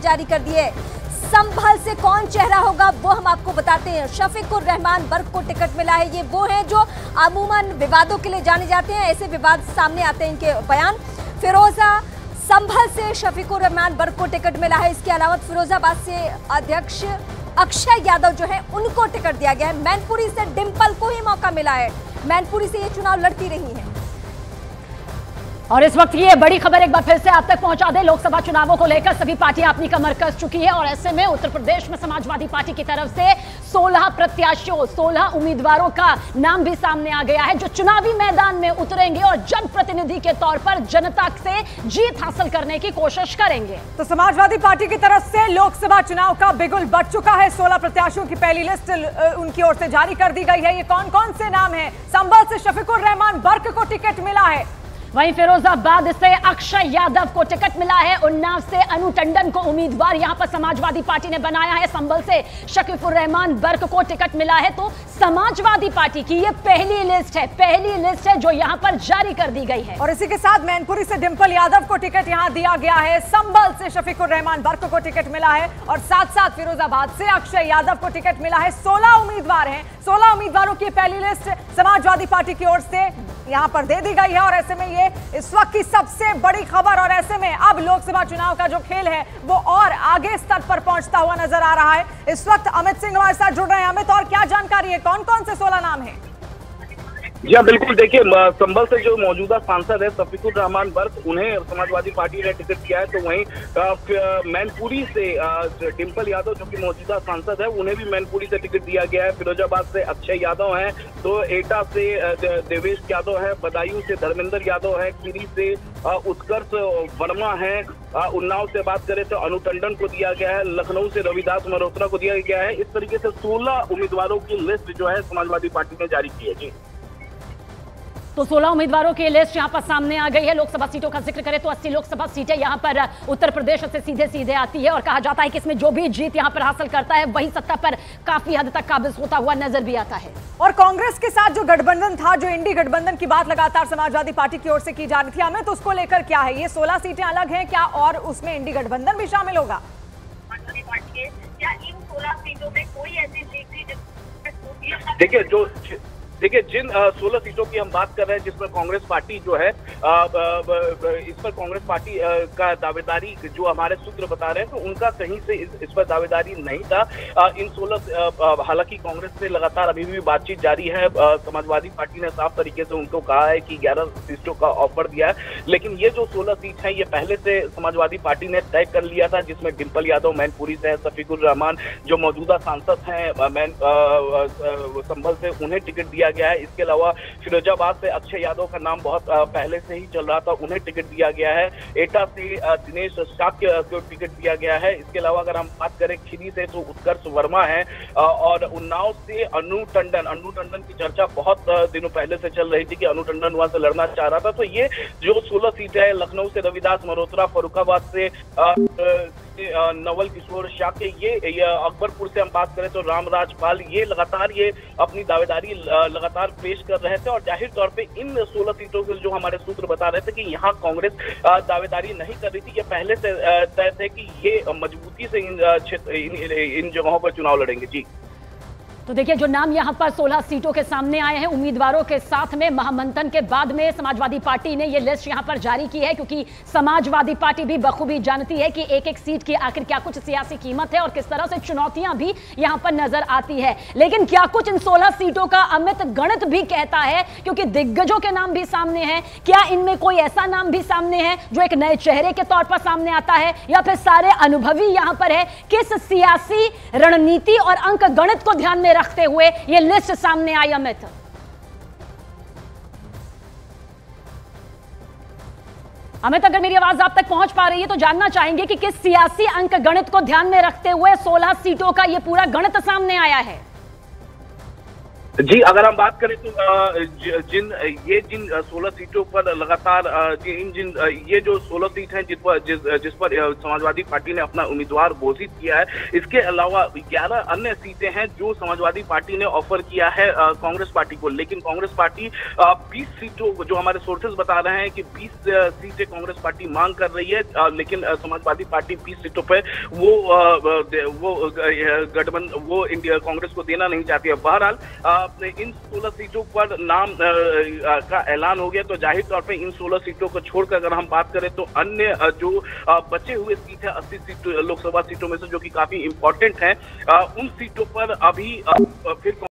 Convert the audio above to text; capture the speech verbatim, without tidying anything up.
जारी कर दी है। संभल से कौन चेहरा होगा वो हम आपको बताते हैं। शफीकुर रहमान बर्क को टिकट मिला है। ये वो हैं जो अमूमन विवादों के लिए जाने जाते हैं, ऐसे विवाद सामने आते हैं इनके बयान। फिरोजा संभल से शफीकुर रहमान बर्क को टिकट मिला है। इसके अलावा फिरोजाबाद से अध्यक्ष अक्षय यादव जो है उनको टिकट दिया गया है। मैनपुरी से डिंपल को ही मौका मिला है। मैनपुरी से ये चुनाव लड़ती रही हैं। और इस वक्त ये बड़ी खबर एक बार फिर से आप तक पहुंचा दें। लोकसभा चुनावों को लेकर सभी पार्टियां अपनी कमर कस चुकी है और ऐसे में उत्तर प्रदेश में समाजवादी पार्टी की तरफ से सोलह प्रत्याशियों सोलह उम्मीदवारों का नाम भी सामने आ गया है जो चुनावी मैदान में उतरेंगे और जनप्रतिनिधि के तौर पर जनता से जीत हासिल करने की कोशिश करेंगे। तो समाजवादी पार्टी की तरफ से लोकसभा चुनाव का बिगुल बज चुका है। सोलह प्रत्याशियों की पहली लिस्ट उनकी ओर से जारी कर दी गई है। ये कौन कौन से नाम है? संभल से शफीकुर रहमान बर्क को टिकट मिला है। वहीं फिरोजाबाद से अक्षय यादव को टिकट मिला है। उन्नाव से अनु टंडन को उम्मीदवार यहां पर समाजवादी पार्टी ने बनाया है। संभल से शफीकुर रहमान बर्क को टिकट मिला है। तो समाजवादी पार्टी की ये पहली लिस्ट है पहली लिस्ट है जो यहां पर जारी कर दी गई है। और इसी के साथ मैनपुरी से डिंपल यादव को टिकट यहां दिया गया है। संभल से शफीकुर रहमान बर्क को टिकट मिला है और साथ साथ फिरोजाबाद से अक्षय यादव को टिकट मिला है। सोलह उम्मीदवार हैं। सोलह उम्मीदवारों की पहली लिस्ट समाजवादी पार्टी की ओर से यहां पर दे दी गई है और ऐसे में ये इस वक्त की सबसे बड़ी खबर। और ऐसे में अब लोकसभा चुनाव का जो खेल है वो और आगे स्तर पर पहुंचता हुआ नजर आ रहा है। इस वक्त अमित सिंह हमारे साथ जुड़ रहे हैं। अमित, और क्या जानकारी है? कौन कौन से सोलह नाम है? जी हाँ, बिल्कुल। देखिए, संभल से जो मौजूदा सांसद है शफीकुर रहमान बर्क, उन्हें समाजवादी पार्टी ने टिकट दिया है। तो वहीं मैनपुरी से डिंपल यादव जो कि मौजूदा सांसद है उन्हें भी मैनपुरी से टिकट दिया गया है। फिरोजाबाद से अक्षय यादव हैं, तो एटा से देवेश यादव है, बदायूं से धर्मेंद्र यादव है, खीरी से उत्कर्ष वर्मा है, उन्नाव से बात करें तो अनु टंडन को दिया गया है, लखनऊ से रविदास मल्होत्रा को दिया गया है। इस तरीके से सोलह उम्मीदवारों की लिस्ट जो है समाजवादी पार्टी ने जारी की है। जी, तो सोलह उम्मीदवारों की लिस्ट यहां पर सामने आ गई है। लोकसभा सीटों का जिक्र करें तो अस्सी लोकसभा सीटें यहां पर उत्तर प्रदेश से सीधे सीधे आती है और कहा जाता है कि इसमें जो भी जीत यहां पर हासिल करता है वही सत्ता पर काफी हद तक काबिज होता हुआ नजर भी आता है। और कांग्रेस के साथ जो गठबंधन था, जो इंडी गठबंधन की बात लगातार समाजवादी पार्टी की ओर से की जा रही थी, हमें तो उसको लेकर क्या है? ये सोलह सीटें अलग हैं क्या और उसमें इंडी गठबंधन भी शामिल होगा? क्या इन सोलह सीटों में कोई ऐसी सीट थी? देखिए, जो देखिए जिन सोलह सीटों की हम बात कर रहे हैं जिसमें कांग्रेस पार्टी जो है आ, आ, इस पर कांग्रेस पार्टी आ, का दावेदारी जो हमारे सूत्र बता रहे हैं तो उनका कहीं से इस, इस पर दावेदारी नहीं था। आ, इन सोलह हालांकि कांग्रेस से लगातार अभी भी बातचीत जारी है। आ, समाजवादी पार्टी ने साफ तरीके से उनको कहा है कि ग्यारह सीटों का ऑफर दिया है, लेकिन ये जो सोलह सीट है ये पहले से समाजवादी पार्टी ने तय कर लिया था, जिसमें डिंपल यादव मैनपुरी से, शफीकुर रहमान जो मौजूदा सांसद हैं मैन संभल से, उन्हें टिकट दिया गया है। इसके अलावा फिरोजाबाद से अक्षय यादव का नाम बहुत पहले से ही चल रहा था, उन्हें टिकट दिया गया है। एटा से दिनेश शाक्य को टिकट दिया गया है। इसके अलावा अगर हम बात करें खीरी से तो उत्कर्ष वर्मा है और उन्नाव से अनु टंडन अनु टंडन की चर्चा बहुत दिनों पहले से चल रही थी कि अनु टंडन वहां से लड़ना चाह रहा था। तो ये जो सोलह सीटें है, लखनऊ से रविदास मल्होत्रा, फर्रुखाबाद से नवल किशोर शाक्य, ये, ये अकबरपुर से हम बात करें तो रामराज पाल, ये लगातार ये अपनी दावेदारी लगातार पेश कर रहे थे। और जाहिर तौर पे इन सोलह सीटों के जो हमारे सूत्र बता रहे थे कि यहाँ कांग्रेस दावेदारी नहीं कर रही थी, ये पहले से तय थे कि ये मजबूती से इन क्षेत्र इन, इन जगहों पर चुनाव लड़ेंगे। जी, तो देखिए जो नाम यहां पर सोलह सीटों के सामने आए हैं उम्मीदवारों के साथ में महामंथन के बाद में समाजवादी पार्टी ने यह लिस्ट यहां पर जारी की है, क्योंकि समाजवादी पार्टी भी बखूबी जानती है कि एक एक सीट की आखिर क्या कुछ सियासी कीमत है और किस तरह से चुनौतियां भी यहां पर नजर आती है। लेकिन क्या कुछ इन सोलह सीटों का अमित गणित भी कहता है, क्योंकि दिग्गजों के नाम भी सामने हैं। क्या इनमें कोई ऐसा नाम भी सामने है जो एक नए चेहरे के तौर पर सामने आता है, या फिर सारे अनुभवी यहां पर है? किस सियासी रणनीति और अंक गणित को ध्यान में रखते हुए यह लिस्ट सामने आई? अमित, अमित अगर मेरी आवाज आप तक पहुंच पा रही है तो जानना चाहेंगे कि किस सियासी अंक गणित को ध्यान में रखते हुए सोलह सीटों का यह पूरा गणित सामने आया है। जी, अगर हम बात करें तो जिन ये जिन सोलह सीटों पर लगातार इन जिन ये जो सोलह सीट हैं जिस पर जिस, जिस पर समाजवादी पार्टी ने अपना उम्मीदवार घोषित किया है, इसके अलावा ग्यारह अन्य सीटें हैं जो समाजवादी पार्टी ने ऑफर किया है कांग्रेस पार्टी को। लेकिन कांग्रेस पार्टी बीस सीटों, जो हमारे सोर्सेज बता रहे हैं कि बीस सीटें कांग्रेस पार्टी मांग कर रही है, लेकिन समाजवादी पार्टी बीस सीटों पर वो वो गठबंधन वो इंडिया कांग्रेस को देना नहीं चाहती है। बहरहाल इन सोलह सीटों पर नाम का ऐलान हो गया, तो जाहिर तौर पे इन सोलह सीटों को छोड़कर अगर हम बात करें तो अन्य जो बचे हुए सीट है, अस्सी सीट लोकसभा सीटों में से, जो कि काफी इंपॉर्टेंट हैं, उन सीटों पर अभी फिर